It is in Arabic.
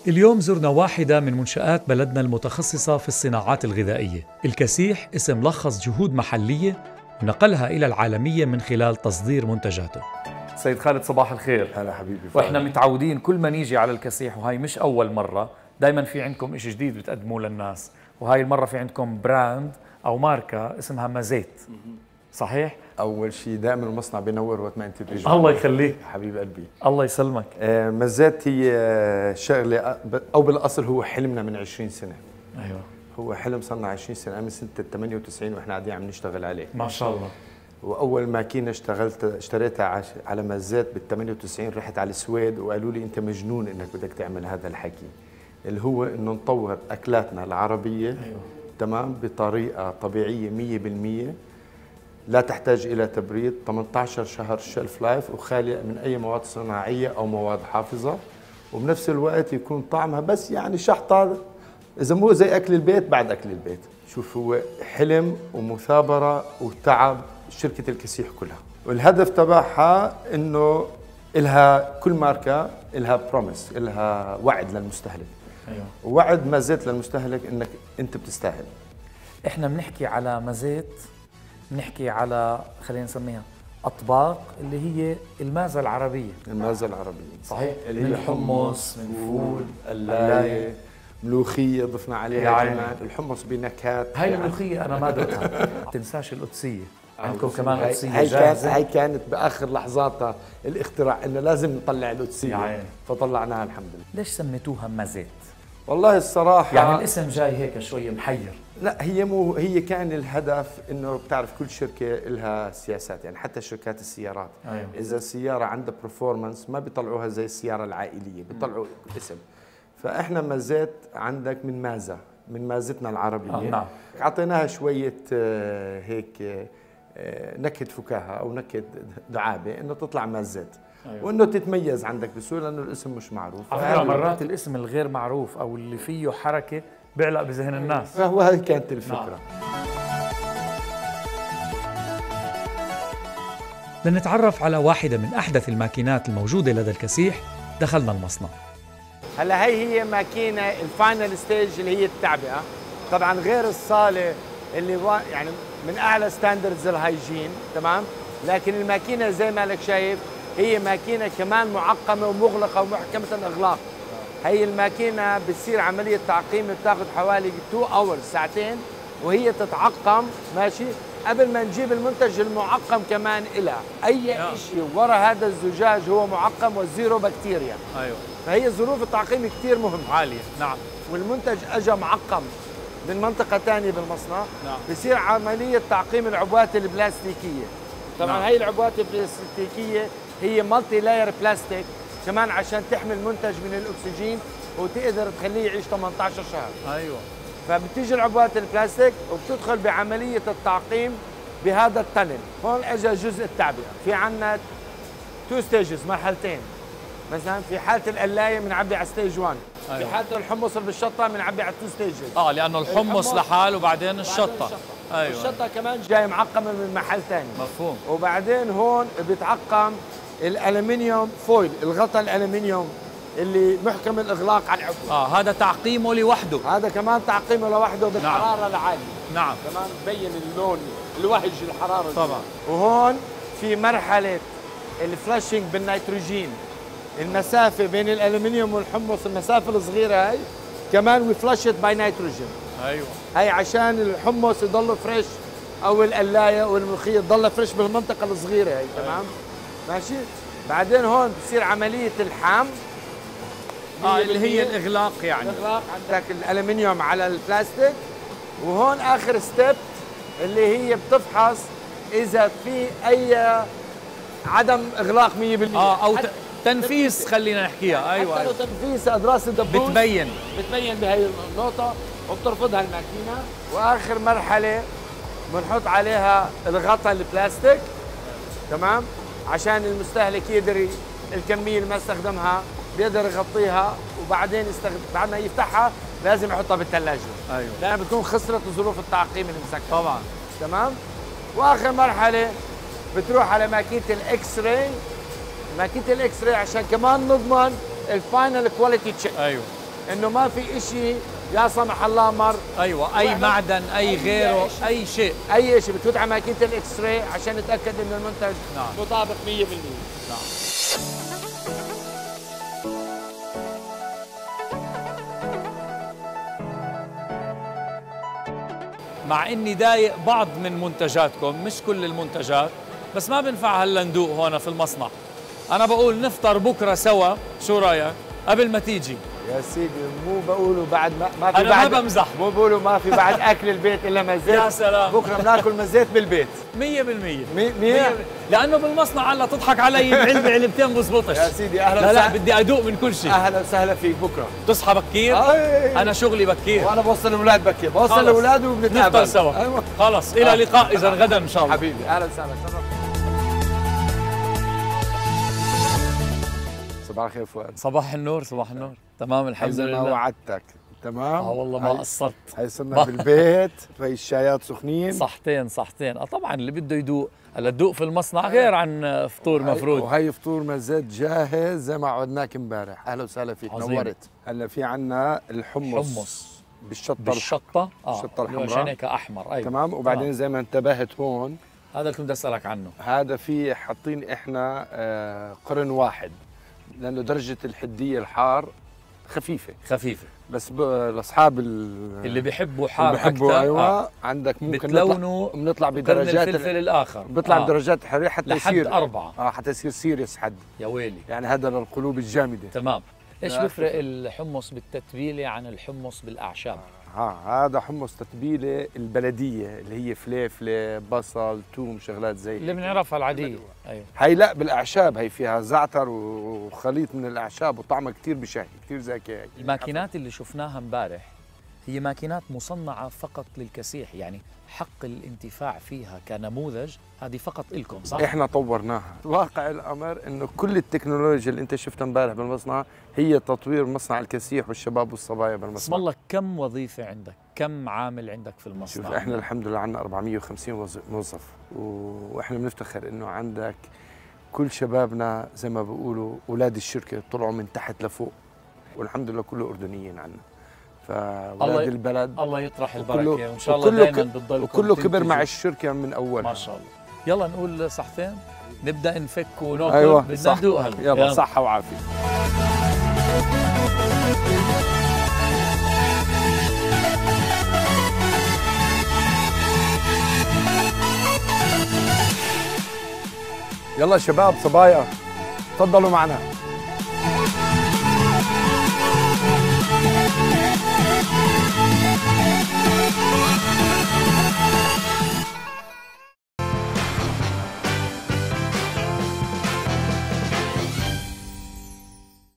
اليوم زرنا واحدة من منشآت بلدنا المتخصصة في الصناعات الغذائية. الكسيح اسم لخص جهود محلية ونقلها إلى العالمية من خلال تصدير منتجاته. سيد خالد صباح الخير. هلا حبيبي. واحنا متعودين كل ما نيجي على الكسيح، وهي مش أول مرة، دايما في عندكم إشي جديد بتقدموه للناس، وهاي المرة في عندكم براند أو ماركة اسمها مازيت، صحيح؟ اول شيء دائما المصنع بينور وقت ما انت بتيجي. الله يخليك حبيب قلبي. الله يسلمك. مزات هي شغله او بالاصل هو حلمنا من 20 سنه. ايوه، هو حلم صار 20 سنه من سنه 98 واحنا قاعدين عم نشتغل عليه. ما شاء الله. واول ماكينه اشتريتها على مزات بال 98 رحت على السويد وقالوا لي انت مجنون انك بدك تعمل هذا الحكي، اللي هو انه نطور اكلاتنا العربيه. أيوة. تمام، بطريقه طبيعيه 100%، لا تحتاج إلى تبريد، 18 شهر شيلف لايف، وخالية من أي مواد صناعية أو مواد حافظة، وبنفس الوقت يكون طعمها بس يعني شحطة، إذا مو زي أكل البيت بعد أكل البيت. شوف، هو حلم ومثابرة وتعب شركة الكسيح كلها، والهدف تبعها إنه إلها كل ماركة إلها بروميس، إلها وعد للمستهلك. أيوة. ووعد مازيت للمستهلك إنك أنت بتستاهل. إحنا بنحكي على مازيت، بنحكي على خلينا نسميها أطباق اللي هي المازة العربية. المازة العربية صحيح، اللي من هي الحمص، من فول، قلاية، ملوخية ضفنا عليها كمان، الحمص بنكهات. هاي الملوخية أنا ما دقتها. ما تنساش القدسية، عندكم كمان قدسية جاهزة. هاي كانت بآخر لحظاتها الاختراع، إنه لازم نطلع القدسية، فطلعناها الحمد لله. ليش سميتوها مازيت؟ والله الصراحة يعني الاسم جاي هيك شوية محير. لا، هي كان الهدف انه بتعرف كل شركه لها سياسات، يعني حتى شركات السيارات. أيوة. اذا السياره عندها برفورمانس ما بيطلعوها زي السياره العائليه، بيطلعوا اسم. فاحنا مازيت عندك من مازه، من مازتنا العربيه. نعم. اعطيناها شويه هيك نكهه فكاهه او نكهه دعابه انه تطلع مازيت. أيوة. وانه تتميز عندك بسهوله لانه الاسم مش معروف. على فكره مرات الاسم الغير معروف او اللي فيه حركه بيعلق بذهن الناس. فهو هذه كانت الفكره. لنتعرف على واحدة من أحدث الماكينات الموجودة لدى الكسيح دخلنا المصنع. هلا هي ماكينه الفاينل ستيج اللي هي التعبئه، طبعا غير الصاله اللي يعني من اعلى ستاندردز الهايجين، تمام؟ لكن الماكينه زي ما لك شايف هي ماكينه كمان معقمه ومغلقه ومحكمه الاغلاق. هي الماكينه بتصير عمليه تعقيم بتاخذ حوالي 2 اورز، ساعتين، وهي تتعقم ماشي قبل ما نجيب المنتج المعقم كمان إلها. اي شيء ورا هذا الزجاج هو معقم والزيرو بكتيريا. ايوه. فهي ظروف التعقيم كثير مهمه عاليه. نعم. والمنتج اجى معقم من منطقه ثانيه بالمصنع. نعم. بصير عمليه تعقيم العبوات البلاستيكيه. طبعا نعم. هي العبوات البلاستيكيه هي مالتي لاير بلاستيك كمان عشان تحمل منتج من الاكسجين وتقدر تخليه يعيش 18 شهر. ايوه. فبتيجي العبوات البلاستيك وبتدخل بعمليه التعقيم بهذا التنل. هون اجى جزء التعبئه، في عندنا 2 ستيجز، مرحلتين. مثلا في حاله القلايه بنعبي على ستيج 1، أيوة. في حاله الحمص اللي بالشطه بنعبي على 2 ستيجز. لانه الحمص لحال وبعدين الشطه. ايوه. الشطه كمان جاي معقمه من محل ثاني. مفهوم. وبعدين هون بيتعقم الالومنيوم فويل، الغطاء الالومنيوم اللي محكم الاغلاق على العبوه. هذا تعقيمه لوحده. هذا كمان تعقيمه لوحده بالحراره نعم. العاليه. نعم. كمان بين اللون الوهج الحراره طبعا. وهون في مرحله الفلاشينج بالنيتروجين، المسافه بين الالومنيوم والحمص، المسافه الصغيره هاي كمان وي فلاشت باي نيتروجين. ايوه. هاي عشان الحمص يضل فريش او القلايه والملوخيه تضل فريش بالمنطقه الصغيره هاي. تمام. ماشي. بعدين هون بتصير عمليه الحام اللي هي الاغلاق، يعني الاغلاق عندك الالومنيوم على البلاستيك. وهون اخر ستيب اللي هي بتفحص اذا في اي عدم اغلاق 100%. او تنفيس، خلينا نحكيها. ايوه. حتى لو تنفيس ادراس الدبوس بتبين بهي النقطه وبترفضها الماكينه. واخر مرحله بنحط عليها الغطاء البلاستيك، تمام، عشان المستهلك يقدر الكميه اللي ما استخدمها بيقدر يغطيها، وبعدين بعد ما يفتحها لازم يحطها بالثلاجه. ايوه. لان بتكون خسرت ظروف التعقيم اللي مسكرة. طبعا. تمام. واخر مرحله بتروح على ماكينه الاكس راي. ماكينه الاكس راي عشان كمان نضمن الفاينل كواليتي تشيك. ايوه. انه ما في شيء لا سمح الله مر. ايوه، اي معدن، اي غيره، اي شيء. اي شيء بتفوت على ماكينه الاكس راي عشان نتاكد انه المنتج مطابق 100%. مع اني ضايق بعض من منتجاتكم، مش كل المنتجات، بس ما بنفع هلا ندوق هون في المصنع. انا بقول نفطر بكره سوا، شو رايك؟ قبل ما تيجي. يا سيدي مو بقولوا بعد ما في أنا بعد، ما بمزح. مو بقولوا ما في بعد اكل البيت الا مزيت. يا سلام. بكره بناكل مزيت بالبيت 100%. 100. لانه بالمصنع هلا تضحك علي بعلبه علبتين بزبطش. يا سيدي اهلا لا وسهلا. بدي ادوق من كل شيء. اهلا وسهلا فيك بكره. تصحى بكير؟ انا شغلي بكير، وانا بوصل الاولاد بكير، بوصل الاولاد وبنتقابل نفطر سوا. أيوة. خلص الى لقاء اذا غدا ان شاء الله. حبيبي اهلا وسهلا. صباح الخير فؤاد. صباح النور، صباح النور. تمام الحمد لله. ما وعدتك تمام. والله ما قصرت. هي صرنا بالبيت، هي الشايات سخنين صحتين. طبعا اللي بده يدوق هلا تدوق في المصنع غير عن فطور مفروض. وهي فطور مزيت جاهز زي ما عودناك امبارح. اهلا وسهلا فيك. عظيم. نورت. هلا في عنا الحمص بالشطه الشطه الحمراء عشان هيك احمر. ايوه تمام. وبعدين زي ما انتبهت هون، هذا اللي كنت بدي اسالك عنه. هذا في حاطين احنا قرن واحد لانه درجه الحديه الحار خفيفه بس لاصحاب اللي بيحبوا حار بيحبوا اكثر. ايوه عندك ممكن نطلع بدرجات الفلفل الاخر بيطلع بدرجات الحراريه حتى لحد يصير 4 حتى يصير سيريس حد. يا ويلي. يعني هذا للقلوب الجامده. تمام. ايش بيفرق الحمص بالتتبيله عن الحمص بالاعشاب؟ هذا حمص تتبيله البلديه اللي هي فليفله، بصل، ثوم، شغلات زي اللي بنعرفها العاديه. ايوه. هي لا بالاعشاب، هي فيها زعتر وخليط من الاعشاب وطعمها كثير بشهي، كثير زاكي. الماكينات اللي شفناها امبارح هي ماكينات مصنعه فقط للكسيح، يعني حق الانتفاع فيها كنموذج هذه فقط لكم، صح؟ احنا طورناها. واقع الامر انه كل التكنولوجيا اللي انت شفتها امبارح بالمصنع هي تطوير مصنع الكسيح والشباب والصبايا بالمصنع. اسم الله، كم وظيفه عندك؟ كم عامل عندك في المصنع؟ شوف احنا الحمد لله عندنا 450 موظف، واحنا بنفتخر انه عندك كل شبابنا زي ما بيقولوا اولاد الشركه طلعوا من تحت لفوق، والحمد لله كله اردنيين عنا. فولاد البلد الله يطرح البركه وان شاء الله دائما بتضل وكله كبر مع الشركه من اولها ما شاء الله. يلا نقول صحتين، نبدا نفك وناكل. أيوة بدنا ندوق هلا. يلا صحه وعافيه. يلا شباب صبايا تفضلوا معنا.